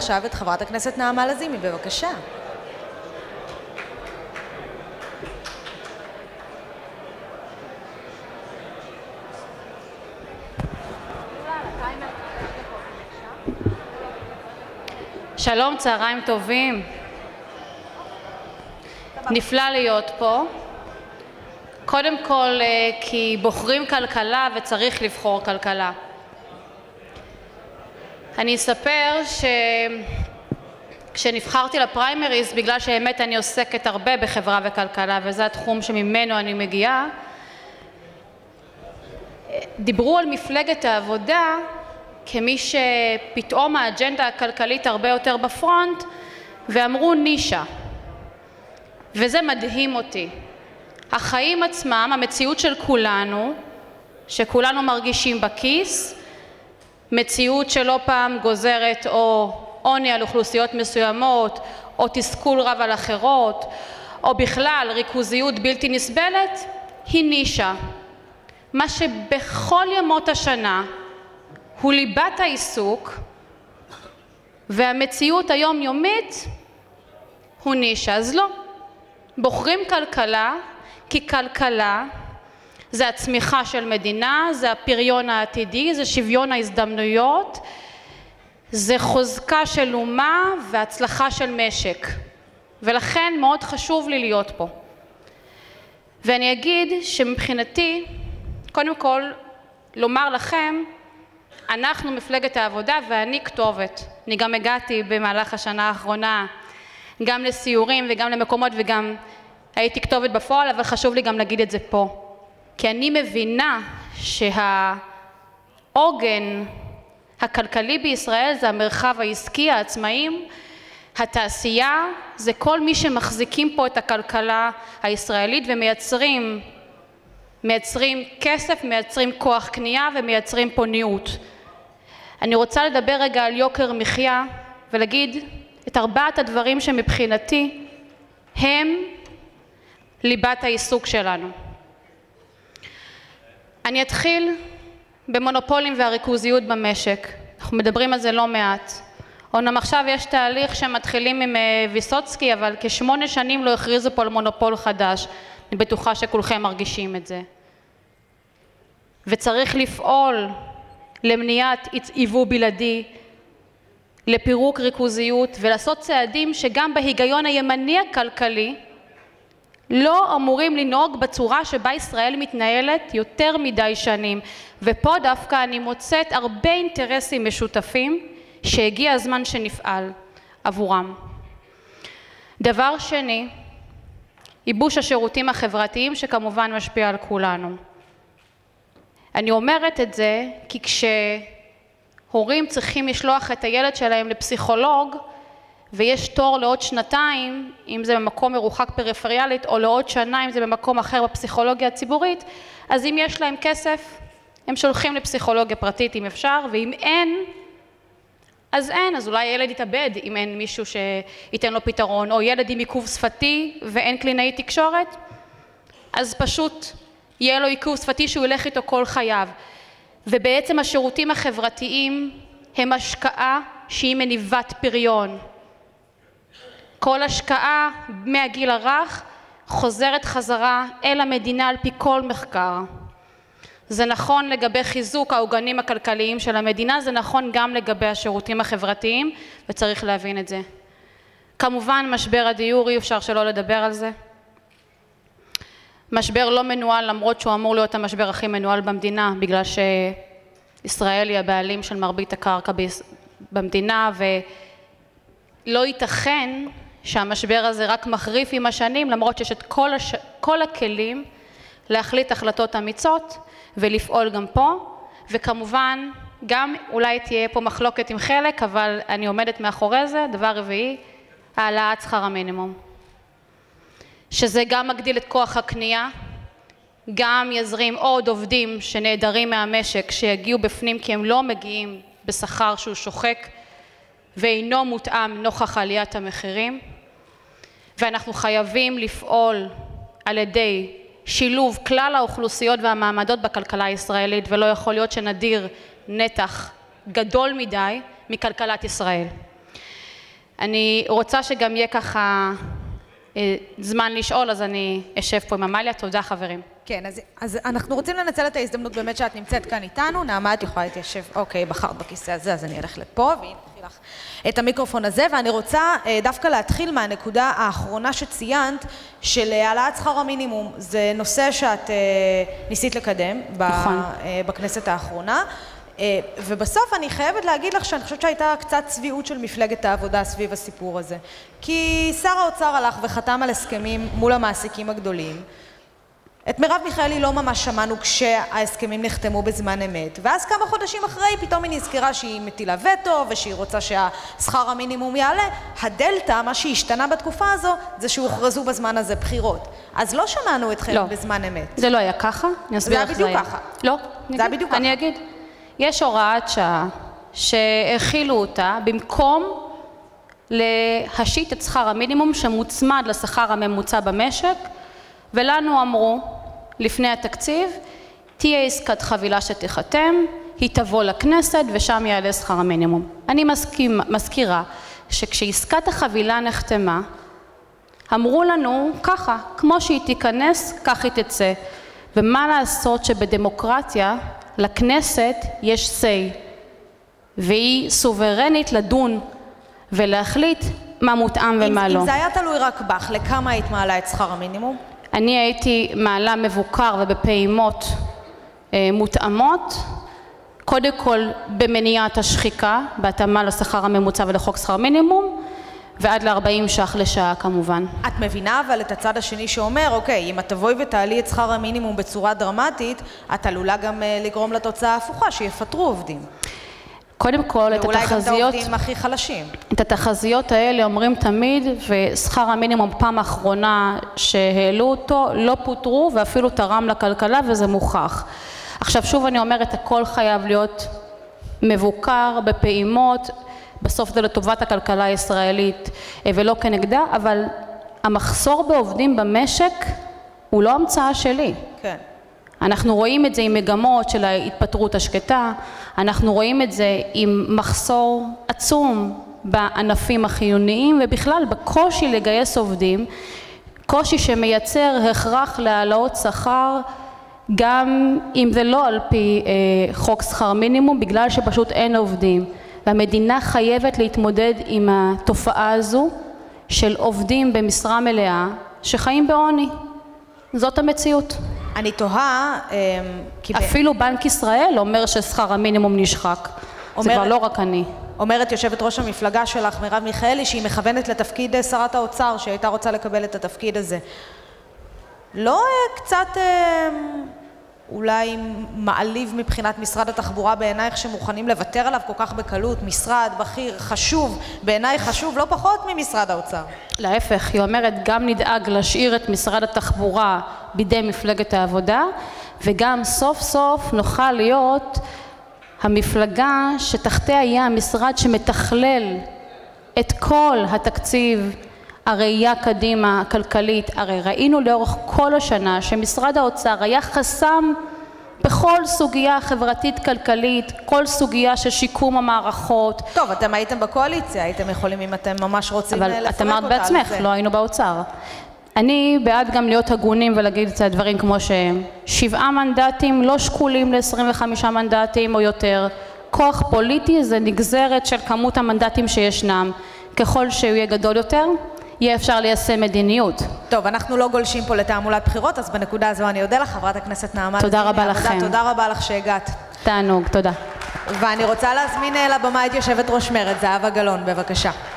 עכשיו את חברת הכנסת נעמה לזימי, בבקשה. שלום, צהריים טובים. נפלא להיות פה. קודם כל, כי בוחרים כלכלה וצריך לבחור כלכלה. אני אספר כשנבחרתי לפריימריז, בגלל שהאמת אני עוסקת הרבה בחברה וכלכלה, וזה התחום שממנו אני מגיעה, דיברו על מפלגת העבודה כמי שפתאום האג'נדה הכלכלית הרבה יותר בפרונט, ואמרו נישה. וזה מדהים אותי. החיים עצמם, המציאות של כולנו, שכולנו מרגישים בכיס, מציאות שלא פעם גוזרת או עוני על אוכלוסיות מסוימות, או תסכול רב על אחרות, או בכלל ריכוזיות בלתי נסבלת, היא נישה. מה שבכל ימות השנה הוא ליבת העיסוק, והמציאות היומיומית הוא נישה. אז לא, בוחרים כלכלה, כי כלכלה זה הצמיחה של מדינה, זה הפריון העתידי, זה שוויון ההזדמנויות, זה חוזקה של אומה והצלחה של משק. ולכן מאוד חשוב לי להיות פה. ואני אגיד שמבחינתי, קודם כל, לומר לכם, אנחנו מפלגת העבודה ואני כתובת. אני גם הגעתי במהלך השנה האחרונה, גם לסיורים וגם למקומות וגם הייתי כתובת בפועל, אבל חשוב לי גם להגיד את זה פה. כי אני מבינה שהעוגן הכלכלי בישראל זה המרחב העסקי, העצמאים, התעשייה, זה כל מי שמחזיקים פה את הכלכלה הישראלית ומייצרים כסף, מייצרים כוח קנייה ומייצרים פה ניעות. אני רוצה לדבר רגע על יוקר מחיה ולהגיד את ארבעת הדברים שמבחינתי הם ליבת העיסוק שלנו. אני אתחיל במונופולים והריכוזיות במשק. אנחנו מדברים על זה לא מעט. אומנם עכשיו יש תהליך שמתחילים עם ויסוצקי, אבל כ8 שנים לא הכריזו פה על מונופול חדש. אני בטוחה שכולכם מרגישים את זה. וצריך לפעול למניעת עיוות בלעדי, לפירוק ריכוזיות, ולעשות צעדים שגם בהיגיון הימני הכלכלי לא אמורים לנהוג בצורה שבה ישראל מתנהלת יותר מדי שנים. ופה דווקא אני מוצאת הרבה אינטרסים משותפים שהגיע הזמן שנפעל עבורם. דבר שני, ייבוש השירותים החברתיים שכמובן משפיע על כולנו. אני אומרת את זה כי כשהורים צריכים לשלוח את הילד שלהם לפסיכולוג ויש תור לעוד שנתיים, אם זה במקום מרוחק פריפריאלית, או לעוד שנה אם זה במקום אחר בפסיכולוגיה הציבורית, אז אם יש להם כסף הם שולחים לפסיכולוגיה פרטית אם אפשר, ואם אין אז אין, אז אולי ילד יתאבד אם אין מישהו שייתן לו פתרון, או ילד עם עיכוב שפתי ואין קלינאי תקשורת, אז פשוט יהיה לו עיכוב שפתי שהוא ילך איתו כל חייו. ובעצם השירותים החברתיים הם השקעה שהיא מניבת פריון. כל השקעה מהגיל הרך חוזרת חזרה אל המדינה על פי כל מחקר. זה נכון לגבי חיזוק העוגנים הכלכליים של המדינה, זה נכון גם לגבי השירותים החברתיים, וצריך להבין את זה. כמובן, משבר הדיור, אי אפשר שלא לדבר על זה. משבר לא מנוהל, למרות שהוא אמור להיות המשבר הכי מנוהל במדינה, בגלל שישראל היא הבעלים של מרבית הקרקע במדינה, ולא ייתכן שהמשבר הזה רק מחריף עם השנים, למרות שיש את כל הכלים להחליט החלטות אמיצות, ולפעול גם פה, וכמובן גם אולי תהיה פה מחלוקת עם חלק, אבל אני עומדת מאחורי זה. דבר רביעי, העלאת שכר המינימום, שזה גם מגדיל את כוח הקנייה, גם יזרים עוד עובדים שנעדרים מהמשק שיגיעו בפנים, כי הם לא מגיעים בשכר שהוא שוחק ואינו מותאם נוכח עליית המחירים. ואנחנו חייבים לפעול על ידי שילוב כלל האוכלוסיות והמעמדות בכלכלה הישראלית, ולא יכול להיות שנדיר נתח גדול מדי מכלכלת ישראל. אני רוצה שגם יהיה ככה זמן לשאול, אז אני אשב פה עם עמליה. תודה חברים. כן, אז אנחנו רוצים לנצל את ההזדמנות באמת שאת נמצאת כאן איתנו. נעמה, את יכולה להתיישב, אוקיי, בחרת בכיסא הזה, אז אני אלך לפה, והנה נתחיל לך את המיקרופון הזה, ואני רוצה דווקא להתחיל מהנקודה האחרונה שציינת, של העלאת שכר המינימום. זה נושא שאת ניסית לקדם בכנסת האחרונה, ובסוף אני חייבת להגיד לך שאני חושבת שהייתה קצת צביעות של מפלגת העבודה סביב הסיפור הזה. כי שר האוצר הלך וחתם על הסכמים מול המעסיקים הגדולים. את מרב מיכאלי לא ממש שמענו כשההסכמים נחתמו בזמן אמת, ואז כמה חודשים אחרי פתאום היא נזכרה שהיא מטילה וטו ושהיא רוצה שהשכר המינימום יעלה. הדלטה, מה שהשתנה בתקופה הזו, זה שהוכרזו בזמן הזה בחירות. אז לא שמענו אתכם בזמן אמת. זה לא היה ככה? זה היה בדיוק ככה. לא, זה היה בדיוק ככה. אני אגיד. יש הוראת שעה שהכילו אותה במקום להשית את שכר המינימום שמוצמד לשכר הממוצע במשק, ולנו אמרו לפני התקציב, תהיה עסקת חבילה שתחתם, היא תבוא לכנסת ושם יעלה שכר המינימום. אני מזכירה שכשעסקת החבילה נחתמה, אמרו לנו ככה, כמו שהיא תיכנס, כך היא תצא. ומה לעשות שבדמוקרטיה לכנסת יש say, והיא סוברנית לדון ולהחליט מה מותאם ומה לא. אם זה היה תלוי רק בך, לכמה היית מעלה את שכר המינימום? אני הייתי מעלה מבוקר ובפעימות מותאמות, קודם כל במניעת השחיקה, בהתאמה לשכר הממוצע ולחוק שכר מינימום, ועד ל-40 ש"ח לשעה כמובן. את מבינה אבל את הצד השני שאומר, אוקיי, אם את תבואי ותעלי את שכר המינימום בצורה דרמטית, את עלולה גם לגרום לתוצאה ההפוכה, שיפטרו עובדים. קודם כל, את התחזיות... ואולי גם את העובדים הכי חלשים. את התחזיות האלה אומרים תמיד, ושכר המינימום פעם האחרונה שהעלו אותו, לא פוטרו ואפילו תרם לכלכלה, וזה מוכח. עכשיו שוב אני אומרת, הכל חייב להיות מבוקר בפעימות, בסוף זה לטובת הכלכלה הישראלית ולא כנגדה, אבל המחסור בעובדים במשק הוא לא המצאה שלי. כן. אנחנו רואים את זה עם מגמות של ההתפטרות השקטה, אנחנו רואים את זה עם מחסור עצום בענפים החיוניים, ובכלל בקושי לגייס עובדים, קושי שמייצר הכרח להעלאות שכר, גם אם זה לא על פי חוק שכר מינימום, בגלל שפשוט אין עובדים. והמדינה חייבת להתמודד עם התופעה הזו של עובדים במשרה מלאה שחיים בעוני. זאת המציאות. אני תוהה, אפילו בנק ישראל אומר ששכר המינימום נשחק. זה כבר לא רק אני. אומרת יושבת ראש המפלגה שלך, מרב מיכאלי, שהיא מכוונת לתפקיד שרת האוצר, שהייתה רוצה לקבל את התפקיד הזה. לא קצת אולי מעליב מבחינת משרד התחבורה בעינייך שמוכנים לוותר עליו כל כך בקלות, משרד בכיר חשוב, בעיניי חשוב לא פחות ממשרד האוצר. להפך, היא אומרת גם נדאג להשאיר את משרד התחבורה בידי מפלגת העבודה, וגם סוף סוף נוכל להיות המפלגה שתחתיה יהיה המשרד שמתכלל את כל התקציב, הראייה קדימה הכלכלית. הרי ראינו לאורך כל השנה שמשרד האוצר היה חסם בכל סוגיה חברתית כלכלית, כל סוגיה של שיקום המערכות. טוב, אתם הייתם בקואליציה, הייתם יכולים אם אתם ממש רוצים לפרק אותה. אבל את אמרת בעצמך, לא היינו באוצר. אני בעד גם להיות הגונים ולהגיד את הדברים כמו שהם. 7 מנדטים לא שקולים ל-25 מנדטים או יותר. כוח פוליטי זה נגזרת של כמות המנדטים שישנם. ככל שהוא יהיה גדול יותר, יהיה אפשר ליישם מדיניות. טוב, אנחנו לא גולשים פה לתעמולת בחירות, אז בנקודה הזו אני אודה לך, חברת הכנסת נעמה לזימי. תודה רבה לכם. תודה רבה לך שהגעת. תענוג, תודה. ואני רוצה להזמין לבמה את יושבת ראש מרצ, זהבה גלאון, בבקשה.